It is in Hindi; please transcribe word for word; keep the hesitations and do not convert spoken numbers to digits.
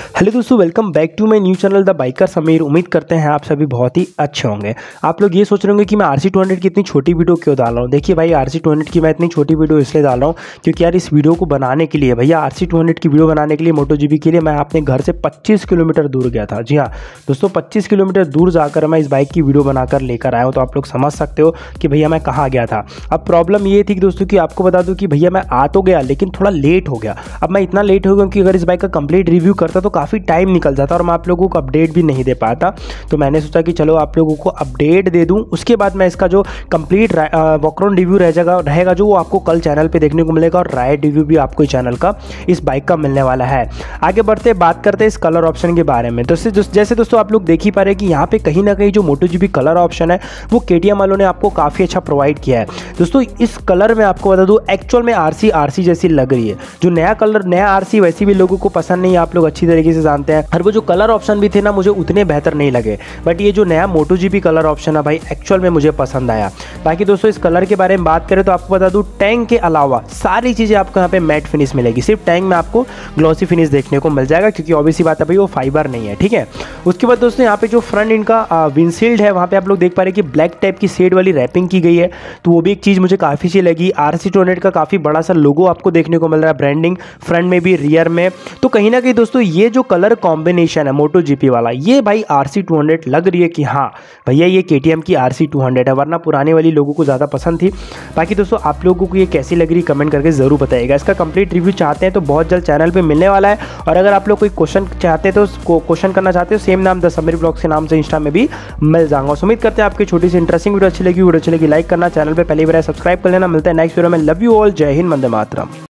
हेलो दोस्तों, welcome back to my new channel the biker Sameer. उम्मीद करते हैं आप सभी बहुत ही अच्छे होंगे। आप लोग ये सोच रहे होंगे कि मैं आर सी टू हंड्रेड की इतनी छोटी वीडियो क्यों डाल रहा हूँ। देखिए भाई, आर सी टू हंड्रेड की मैं इतनी छोटी वीडियो इसलिए डाल रहा हूँ क्योंकि यार इस वीडियो को बनाने के लिए, भैया आर सी टू हंड्रेड की वीडियो बनाने के लिए, मोटो जी बी के लिए मैं अपने घर से पच्चीस किलोमीटर दूर गया था। जी हाँ दोस्तों, पच्चीस किलोमीटर दूर जाकर मैं इस बाइक की वीडियो बनाकर लेकर आया हूँ। तो आप लोग समझ सकते हो कि भैया मैं कहाँ गया था। अब प्रॉब्लम ये थी कि दोस्तों कि आपको बता दूँ कि भैया मैं आ तो गया लेकिन थोड़ा लेट हो गया। अब मैं इतना लेट हो गया कि अगर इस बाइक का कंप्लीट रिव्यू करता तो काफ़ी टाइम निकल जाता और मैं आप लोगों को अपडेट भी नहीं दे पाता। तो मैंने सोचा कि चलो आप लोगों को अपडेट दे दूं, उसके बाद मैं इसका जो कंप्लीट वॉकराउंड रिव्यू रह जाएगा रहेगा जो वो आपको कल चैनल पे देखने को मिलेगा और राइड रिव्यू भी आपको चैनल का इस बाइक का मिलने वाला है। आगे बढ़ते बात करते हैं इस कलर ऑप्शन के बारे में। तो जैसे दोस्तों आप लोग देख ही पा रहे हैं कि यहाँ पे कहीं ना कहीं जो Moto G B colour option है वो के टी एम वालों ने आपको काफ़ी अच्छा प्रोवाइड किया है। दोस्तों इस कलर में आपको बता दूँ एक्चुअल में आर सी आर सी जैसी लग रही है। जो नया कलर नया आर सी वैसी भी लोगों को पसंद नहीं, आप लोग अच्छी तरीके से जानते हैं। और वो जो कलर ऑप्शन भी थे ना मुझे उतने बेहतर नहीं लगे, बट ये जो नया Moto G B colour option है भाई एक्चुअल में मुझे पसंद आया। बाकी दोस्तों इस कलर के बारे में बात करें तो आपको बता दूं टैंक के अलावा सारी चीज़ें आपको यहाँ पे मैट फिनिश मिलेगी। सिर्फ टैंक में आपको ग्लॉसी फिनिश देखने को मिल जाएगा क्योंकि ऑब्वियसली बात है भाई वो फाइबर नहीं है, ठीक है। उसके बाद दोस्तों यहाँ पे जो फ्रंट इनका विंडशील्ड है वहाँ पे आप लोग देख पा रहे हैं कि ब्लैक टाइप की शेड वाली रैपिंग की गई है। तो वो भी एक चीज़ मुझे काफ़ी अच्छी लगी। आर सी टू हंड्रेड का काफ़ी बड़ा सा लोगो आपको देखने को मिल रहा है, ब्रांडिंग फ्रंट में भी रियर में। तो कहीं ना कहीं दोस्तों ये जो कलर कॉम्बिनेशन है मोटो जी पी वाला, ये भाई आर सी टू हंड्रेड लग रही है कि हाँ भैया ये के टी एम की आर सी टू हंड्रेड है, वरना पुराने वाली लोगों को ज़्यादा पसंद थी। बाकी दोस्तों आप लोगों को ये कैसी लग रही कमेंट करके ज़रूर बताइएगा। इसका कंप्लीट रिव्यू चाहते हैं तो बहुत जल्द चैनल पे मिलने वाला है। और अगर आप लोग कोई क्वेश्चन चाहते हैं तो क्वेश्चन करना चाहते हो सेम नाम द समीर ब्लॉग्स के नाम से इंस्टा में भी मिल जाऊंगा। उम्मीद करते हैं आपकी छोटी सी इंटरेस्टिंग वीडियो अच्छी लगी। वीडियो अच्छी लगी लाइक करना, चैनल पर पहली बार सब्सक्राइब कर लेना। मिलता है नेक्स्ट वीडियो में। लव यू ऑल, जय हिंद, वंदे मातरम।